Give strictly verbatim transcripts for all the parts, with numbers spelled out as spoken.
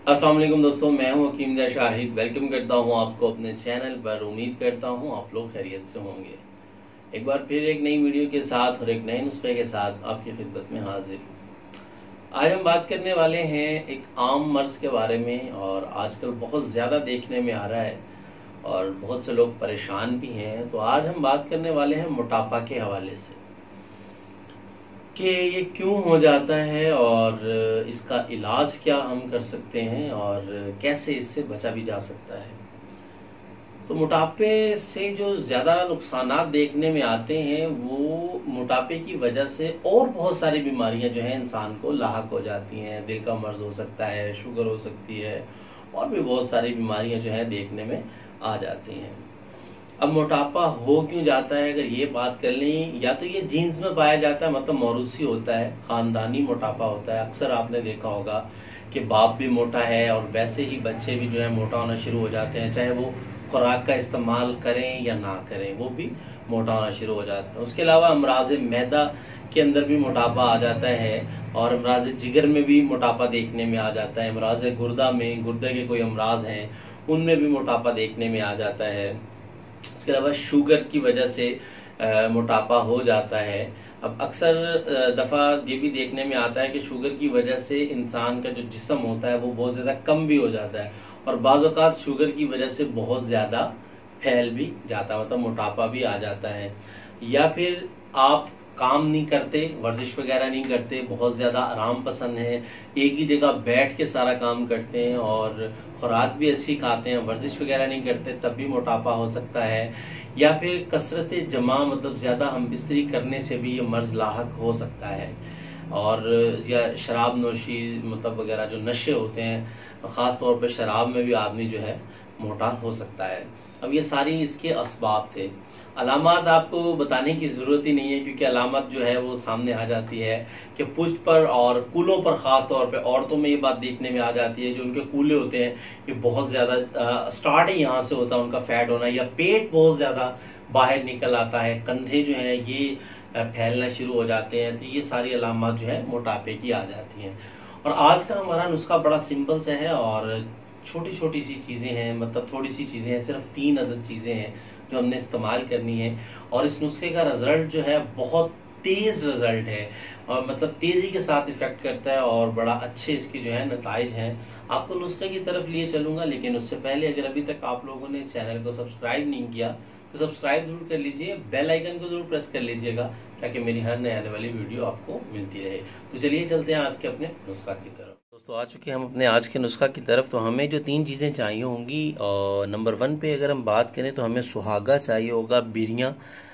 अस्सलाम वालेकुम दोस्तों, मैं हूं हकीम दा शाहिद। वेलकम करता हूं आपको अपने चैनल पर। उम्मीद करता हूं आप लोग खैरियत से होंगे। एक बार फिर एक नई वीडियो के साथ और एक नए नुस्खे के साथ आपकी खिदमत में हाजिर हूं। आज हम बात करने वाले हैं एक आम मर्ज के बारे में, और आजकल बहुत ज़्यादा देखने में आ रहा है और बहुत से लोग परेशान भी हैं। तो आज हम बात करने वाले हैं मोटापा के हवाले से कि ये क्यों हो जाता है और इसका इलाज क्या हम कर सकते हैं और कैसे इससे बचा भी जा सकता है। तो मोटापे से जो ज़्यादा नुकसानात देखने में आते हैं वो मोटापे की वजह से और बहुत सारी बीमारियां जो हैं इंसान को लाहक हो जाती हैं। दिल का मर्ज हो सकता है, शुगर हो सकती है, और भी बहुत सारी बीमारियां जो है देखने में आ जाती हैं। अब मोटापा हो क्यों जाता है, अगर ये बात कर लें, या तो ये जीन्स में पाया जाता है, मतलब मौरूसी होता है, खानदानी मोटापा होता है। अक्सर आपने देखा होगा कि बाप भी मोटा है और वैसे ही बच्चे भी जो है मोटा होना शुरू हो जाते हैं, चाहे वो खुराक का इस्तेमाल करें या ना करें, वो भी मोटा होना शुरू हो जाता है। उसके अलावा अमराज मैदा के अंदर भी मोटापा आ जाता है, और अमराज जिगर में भी मोटापा देखने में आ जाता है। अमराज गुर्दा में, गुर्दे के कोई अमराज हैं उनमें भी मोटापा देखने में आ जाता है। इसके अलावा शुगर की वजह से आ, मोटापा हो जाता है। अब अक्सर दफ़ा ये भी देखने में आता है कि शुगर की वजह से इंसान का जो जिस्म होता है वो बहुत ज़्यादा कम भी हो जाता है, और बाज़ औक़ात शुगर की वजह से बहुत ज़्यादा फैल भी जाता है, मतलब मोटापा भी आ जाता है। या फिर आप काम नहीं करते, वर्जिश वगैरह नहीं करते, बहुत ज़्यादा आराम पसंद है, एक ही जगह बैठ के सारा काम करते हैं और खुराक भी अच्छी खाते हैं, वर्जिश वगैरह नहीं करते, तब भी मोटापा हो सकता है। या फिर कसरत जमा, मतलब ज़्यादा हम बिस्तरी करने से भी ये मर्ज़ लाहक हो सकता है। और या शराब नोशी, मतलब वगैरह जो नशे होते हैं, ख़ास तौर पे शराब में भी आदमी जो है मोटा हो सकता है। अब ये सारी इसके असबाब थे। अलामत आपको बताने की ज़रूरत ही नहीं है, क्योंकि अलामत जो है वो सामने आ जाती है कि पुष्ट पर और कूलों पर, ख़ास तौर पे औरतों में ये बात देखने में आ जाती है। जो उनके कूले होते हैं ये बहुत ज़्यादा स्टार्ट ही यहाँ से होता है उनका फैट होना, या पेट बहुत ज़्यादा बाहर निकल आता है, कंधे जो हैं ये फैलना शुरू हो जाते हैं। तो ये सारी अलामत जो है मोटापे की आ जाती हैं। और आज का हमारा नुस्खा बड़ा सिंपल सा है और छोटी छोटी सी चीज़ें हैं, मतलब थोड़ी सी चीज़ें हैं, सिर्फ तीन अदद चीज़ें हैं जो हमने इस्तेमाल करनी है, और इस नुस्खे का रिज़ल्ट जो है बहुत तेज़ रिज़ल्ट है, और मतलब तेज़ी के साथ इफ़ेक्ट करता है, और बड़ा अच्छे इसके जो है नताइज हैं। आपको नुस्खे की तरफ लिए चलूँगा, लेकिन उससे पहले अगर अभी तक आप लोगों ने इस चैनल को सब्सक्राइब नहीं किया तो सब्सक्राइब जरूर कर लीजिए, बेल आइकन को जरूर प्रेस कर लीजिएगा, ताकि मेरी हर नए आने वाली वीडियो आपको मिलती रहे। तो चलिए चलते हैं आज के अपने नुस्खा की तरफ। दोस्तों आ चुके हैं हम अपने आज के नुस्खा की तरफ। तो हमें जो तीन चीज़ें चाहिए होंगी, और नंबर वन पे अगर हम बात करें तो हमें सुहागा चाहिए होगा, बिरियाँ,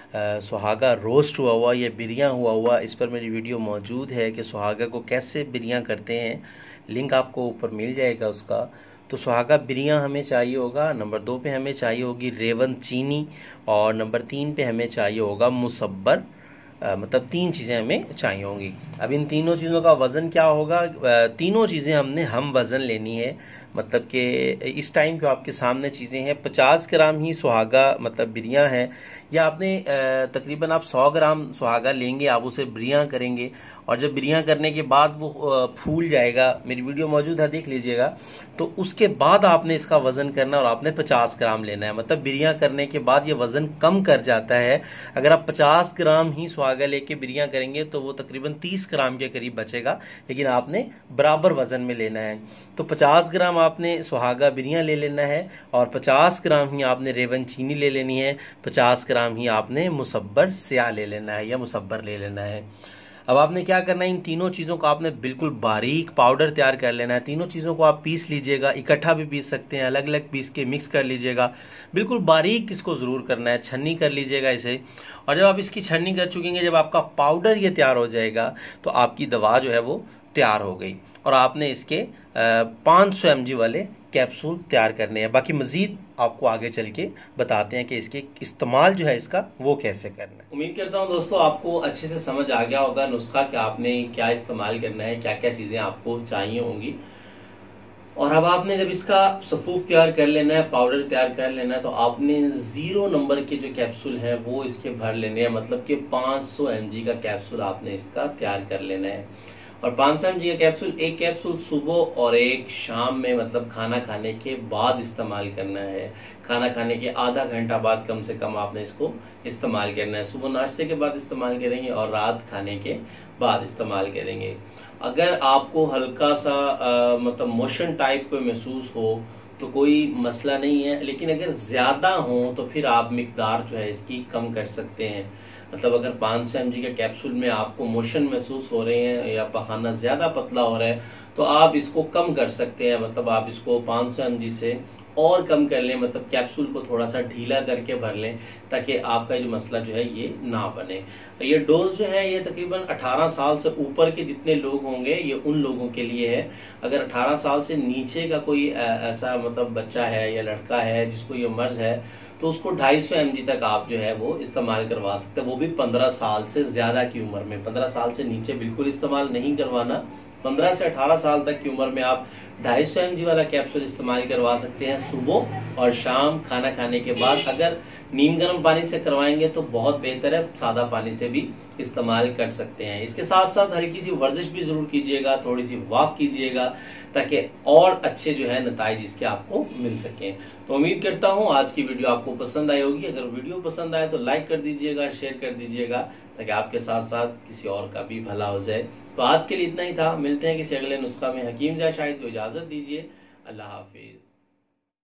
सुहागा रोस्ट हुआ हुआ या बिरियाँ हुआ हुआ। इस पर मेरी वीडियो मौजूद है कि सुहागा को कैसे बिरियाँ करते हैं, लिंक आपको ऊपर मिल जाएगा उसका। तो सुहागा बिरियाँ हमें चाहिए होगा। नंबर दो पे हमें चाहिए होगी रेवन चीनी, और नंबर तीन पे हमें चाहिए होगा मुसब्बर। आ, मतलब तीन चीज़ें हमें चाहिए होंगी। अब इन तीनों चीज़ों का वज़न क्या होगा, आ, तीनों चीज़ें हमने हम वज़न लेनी है। मतलब कि इस टाइम जो आपके सामने चीज़ें हैं, पचास ग्राम ही सुहागा मतलब बिरियाँ है, या आपने तकरीबन आप सौ ग्राम सुहागा लेंगे, आप उसे बिरियाँ करेंगे, और जब बिरियाँ करने के बाद वो फूल जाएगा, मेरी वीडियो मौजूद है देख लीजिएगा, तो उसके बाद आपने इसका वज़न करना, और आपने पचास ग्राम लेना है। मतलब बिरियाँ करने के बाद ये वज़न कम कर जाता है। अगर आप पचास ग्राम ही सुहागा लेके बिरियाँ करेंगे तो वो तकरीबन तीस ग्राम के करीब बचेगा, लेकिन आपने बराबर वज़न में लेना है। तो पचास ग्राम आपने सुहागा बिरियाँ ले लेना है, और पचास ग्राम ही आपने रेवन चीनी ले लेनी है, पचास ग्राम ही आपने मुसब्बर स्याह ले लेना है या मुसब्बर ले लेना है। अब आपने क्या करना है, इन तीनों चीज़ों को आपने बिल्कुल बारीक पाउडर तैयार कर लेना है। तीनों चीज़ों को आप पीस लीजिएगा, इकट्ठा भी पीस सकते हैं, अलग अलग पीस के मिक्स कर लीजिएगा। बिल्कुल बारीक इसको ज़रूर करना है, छन्नी कर लीजिएगा इसे। और जब आप इसकी छन्नी कर चुकेंगे, जब आपका पाउडर ये तैयार हो जाएगा, तो आपकी दवा जो है वो तैयार हो गई, और आपने इसके पाँच सौ एम जी वाले कैप्सूल तैयार करने हैं। बाकी मज़ीद आपको आगे चल के बताते हैं कि इसके इस्तेमाल जो है इसका वो कैसे करना है। उम्मीद करता हूं दोस्तों आपको अच्छे से समझ आ गया होगा नुस्खा कि आपने क्या इस्तेमाल करना है, क्या क्या चीज़ें आपको चाहिए होंगी। और अब आपने जब इसका सफूफ तैयार कर लेना है, पाउडर तैयार कर लेना है, तो आपने ज़ीरो नंबर के जो कैप्सूल हैं वो इसके भर लेने हैं। मतलब कि पाँच सौ एम जी का कैप्सूल आपने इसका तैयार कर लेना है। और पाँच सौ एम जी का कैप्सूल, एक कैप्सूल सुबह और एक शाम में, मतलब खाना खाने के बाद इस्तेमाल करना है। खाना खाने के आधा घंटा बाद कम से कम आपने इसको इस्तेमाल करना है। सुबह नाश्ते के बाद इस्तेमाल करेंगे और रात खाने के बाद इस्तेमाल करेंगे। अगर आपको हल्का सा आ, मतलब मोशन टाइप को महसूस हो तो कोई मसला नहीं है, लेकिन अगर ज्यादा हो तो फिर आप मिकदार जो है इसकी कम कर सकते हैं। मतलब अगर पाँच सौ एम जी के कैप्सूल में आपको मोशन महसूस हो रहे हैं या पखाना ज्यादा पतला हो रहा है तो आप इसको कम कर सकते हैं। मतलब आप इसको पाँच सौ एम जी से और कम कर लें, मतलब कैप्सूल को थोड़ा सा ढीला करके भर लें ताकि आपका जो मसला जो है ये ना बने। तो ये डोज जो है ये तकरीबन अठारह साल से ऊपर के जितने लोग होंगे ये उन लोगों के लिए है। अगर अठारह साल से नीचे का कोई ऐसा मतलब बच्चा है या लड़का है जिसको ये मर्ज है तो उसको ढाई सौ एम जी तक आप जो है वो इस्तेमाल करवा सकते हैं, वो भी पंद्रह साल से ज्यादा की उम्र में। पंद्रह साल से नीचे बिल्कुल इस्तेमाल नहीं करवाना। पंद्रह से अठारह साल तक की उम्र में आप ढाई सौ एम जी वाला कैप्सूल इस्तेमाल करवा सकते हैं सुबह और शाम खाना खाने के बाद। अगर नीम गर्म पानी से करवाएंगे तो बहुत बेहतर है, सादा पानी से भी इस्तेमाल कर सकते हैं। इसके साथ साथ हल्की सी वर्जिश भी जरूर कीजिएगा, थोड़ी सी वॉक कीजिएगा ताकि और अच्छे जो है नताइज इसके आपको मिल सकें। तो उम्मीद करता हूँ आज की वीडियो आपको पसंद आई होगी। अगर वीडियो पसंद आए तो लाइक कर दीजिएगा, शेयर कर दीजिएगा ताकि आपके साथ साथ किसी और का भी भला हो जाए। तो आज के लिए इतना ही था, मिलते हैं किसी अगले नुस्खा में। हकीम जा शाहिद को इजाजत दीजिए। अल्लाह हाफिज।